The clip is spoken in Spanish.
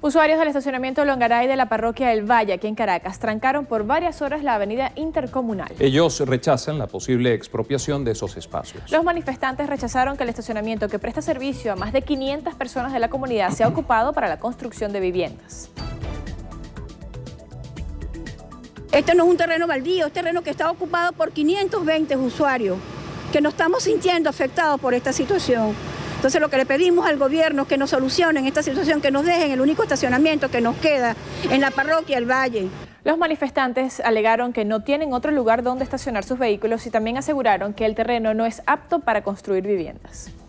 Usuarios del estacionamiento Longaray de la parroquia El Valle, aquí en Caracas, trancaron por varias horas la avenida Intercomunal. Ellos rechazan la posible expropiación de esos espacios. Los manifestantes rechazaron que el estacionamiento que presta servicio a más de 500 personas de la comunidad sea ocupado para la construcción de viviendas. Este no es un terreno baldío, es terreno que está ocupado por 520 usuarios, que nos estamos sintiendo afectados por esta situación. Entonces lo que le pedimos al gobierno es que nos solucionen esta situación, que nos dejen el único estacionamiento que nos queda en la parroquia El Valle. Los manifestantes alegaron que no tienen otro lugar donde estacionar sus vehículos y también aseguraron que el terreno no es apto para construir viviendas.